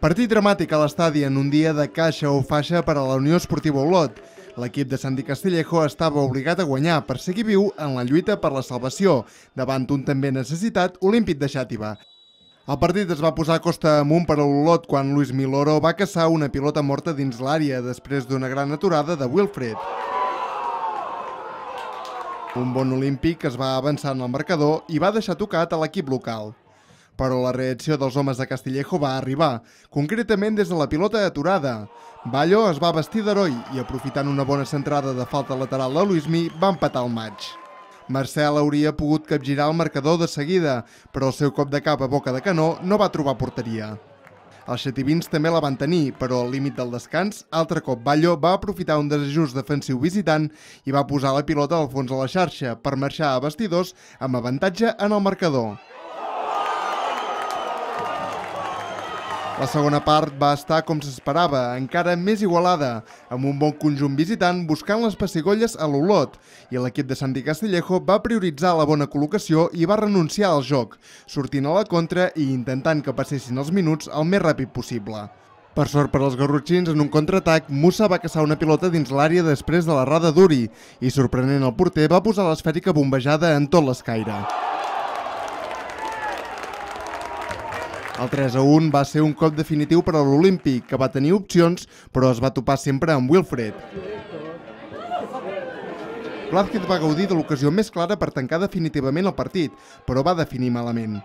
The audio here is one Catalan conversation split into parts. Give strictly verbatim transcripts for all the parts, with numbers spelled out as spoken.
Partit dramàtic a l'estadi en un dia de caixa o faixa per a la Unió Esportiva Olot. L'equip de Santi Castillejo estava obligat a guanyar per seguir viu en la lluita per la salvació, davant un també necessitat Olímpic de Xàtiva. El partit es va posar costa amunt per a l'Olot quan Luis Miloro va caçar una pilota morta dins l'àrea després d'una gran aturada de Wilfred. Un bon Olímpic es va avançar en el marcador i va deixar tocat a l'equip local. Però la reacció dels homes de Castillejo va arribar, concretament des de la pilota aturada. Ballo es va vestir d'heroi i, aprofitant una bona centrada de falta lateral de Luismi, va empatar el maig. Marcel hauria pogut capgirar el marcador de seguida, però el seu cop de cap a boca de canó no va trobar porteria. Els xativins també la van tenir, però al límit del descans, altre cop Ballo va aprofitar un desajust defensiu visitant i va posar la pilota al fons de la xarxa per marxar a vestidors amb avantatge en el marcador. La segona part va estar com s'esperava, encara més igualada, amb un bon conjunt visitant buscant les pessigolles a l'Olot, i l'equip de Santi Castillejo va prioritzar la bona col·locació i va renunciar al joc, sortint a la contra i intentant que passessin els minuts el més ràpid possible. Per sort per als garrotxins, en un contraatac, Musa va caçar una pilota dins l'àrea després de l'errada d'Uri i, sorprenent el porter, va posar l'esfèrica bombejada en tot l'escaire. El tres a un va ser un cop definitiu per a l'Olímpic, que va tenir opcions, però es va topar sempre amb Wilfred. Blázquez va gaudir de l'ocasió més clara per tancar definitivament el partit, però va definir malament.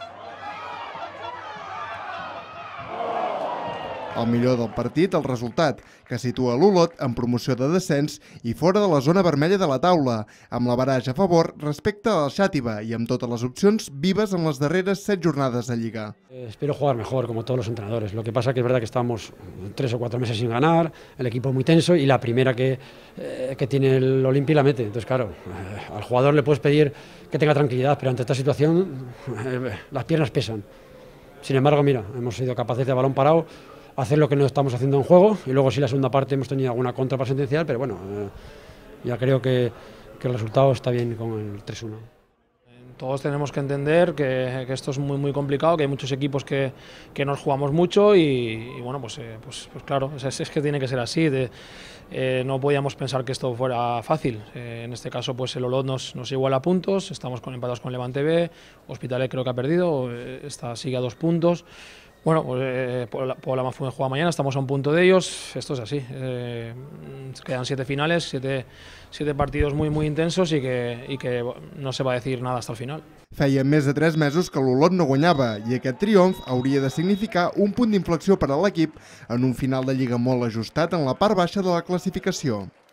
El millor del partit, el resultat, que situa l'Olot en promoció de descens i fora de la zona vermella de la taula, amb l'average a favor respecte al Xàtiva i amb totes les opcions vives en les darreres set jornades de Lliga. Espero jugar mejor, como todos los entrenadores. Lo que pasa que es verdad que estamos tres o cuatro meses sin ganar, el equipo muy tenso y la primera que, eh, que tiene el Olympic la mete. Entonces, claro, eh, al jugador le puedes pedir que tenga tranquilidad, pero ante esta situación eh, las piernas pesan. Sin embargo, mira, hemos sido capaces de balón parado hacer lo que no estamos haciendo en juego y luego sí la segunda parte hemos tenido alguna contra para sentenciar, pero bueno, eh, ya creo que, que el resultado está bien con el tres uno. Todos tenemos que entender que, que esto es muy muy complicado, que hay muchos equipos que, que nos jugamos mucho y, y bueno, pues, eh, pues, pues claro, es, es que tiene que ser así. De, eh, no podíamos pensar que esto fuera fácil. Eh, en este caso, pues el Olot nos, nos iguala a puntos, estamos con empatados con Levante B, Hospitalet creo que ha perdido, eh, está, sigue a dos puntos. Bueno, pues eh, Puebla Mafune juega mañana, estamos a un punto de ellos, esto es así. Eh, quedan siete finales, siete, siete partidos muy muy intensos i que, i que no se va a decir nada hasta el final. Feia més de tres mesos que l'Olot no guanyava i aquest triomf hauria de significar un punt d'inflexió per a l'equip en un final de Lliga molt ajustat en la part baixa de la classificació.